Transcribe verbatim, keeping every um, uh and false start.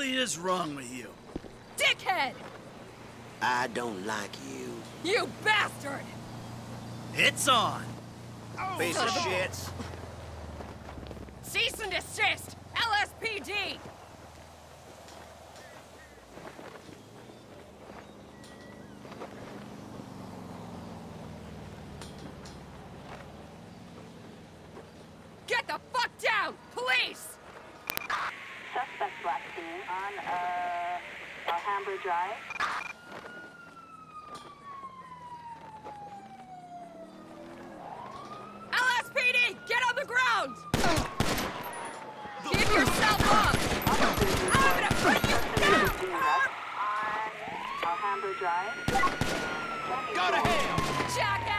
really is wrong with you? Dickhead! I don't like you. You bastard! It's on! Oh, Piece of shit. Cease and desist! L S P D! Get the fuck down! Police! Suspect last seen on uh, Alhambra Drive. L S P D! Get on the ground! Give yourself up! I'm gonna put you down! On Alhambra Drive. Go to hell! Jackass!